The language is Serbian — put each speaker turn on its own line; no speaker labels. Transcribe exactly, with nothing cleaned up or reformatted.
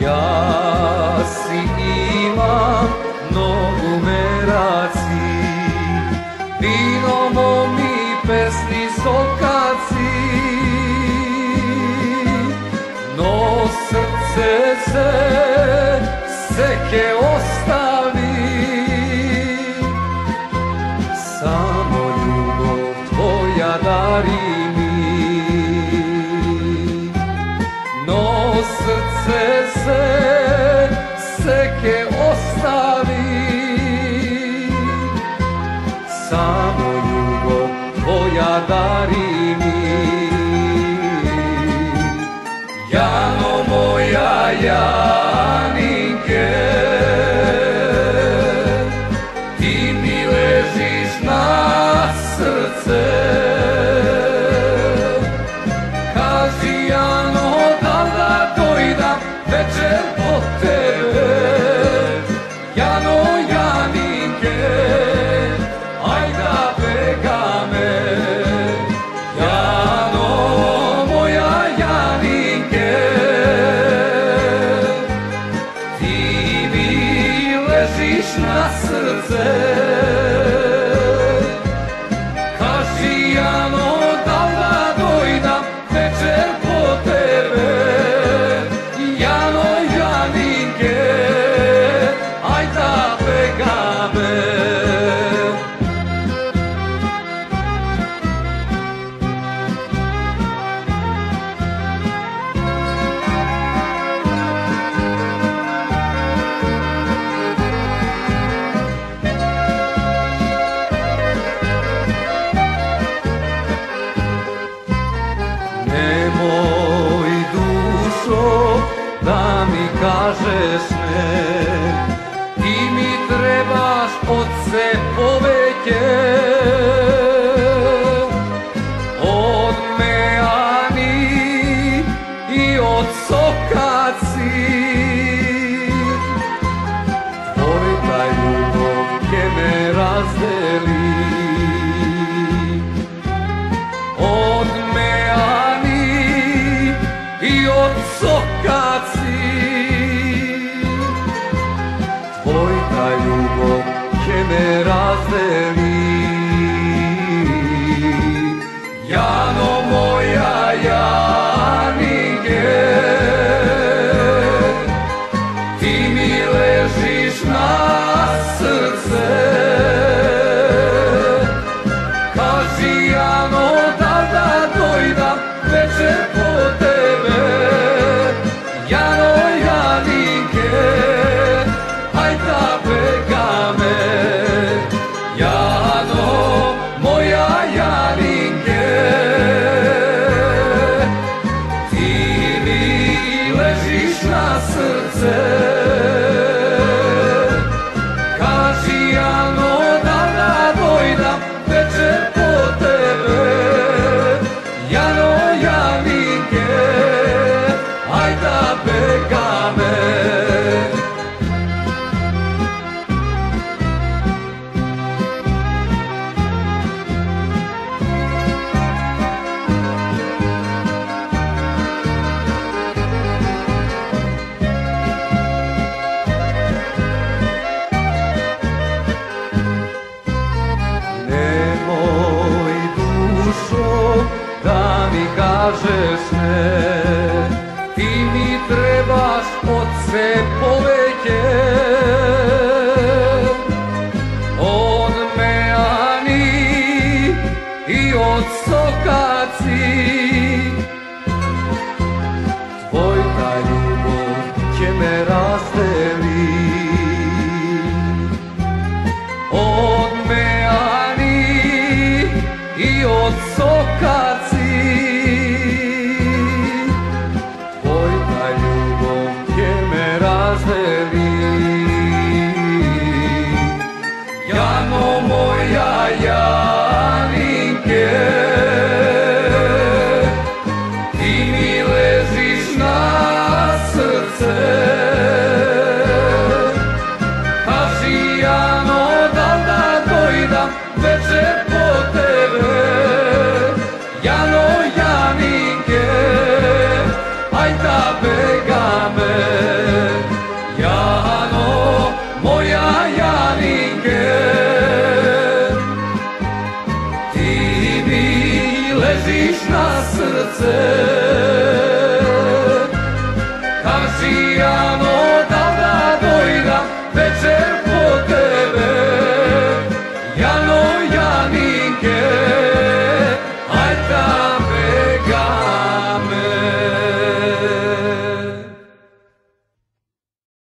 Ja si imam mnogo meraci, vino momi pesni sokaci, no srce se seke ostavi, samo ljubav tvoja dari mi. No srce se seke ostavi, samo ljubav tvoja dari mi. Jano moja Janinke, ti mi ležiš na srce. Kaži Jano, da da dojdam večer po tebe. Jano Janinke, aj da bega me. Jano moja Janinke, ti mi ležiš na srce. Kaži Jano, da da dojdam večer po tebe. Jano Janinke, aj da bega me. Nemoj dušo da mi kažeš ne, ti mi trebaš od sve poveke, od meani i od sokaci. Tvoj taj ljubav ke me razdeli, od meani i od sokaci. Tvoj taj ljubav ke me razdeli. Jano moja Janinke, ti mi ležiš na srce. Kaži Jano, da da dojdam večer po tebe. Jano Janinke, aj da bega me. Jano moja Janinke, ti mi ležiš na srce. Kaži Jano, da da dojdam večer po tebe. Jano Janinke, aj da bega me. Nemoj dušo da mi kažeš ne, ti mi trebaš od sve poveke, od meani i od sokaci. Tvoj taj ljubav će me razdeli, od meani i od sokaci. Tvoj taj ljubav srce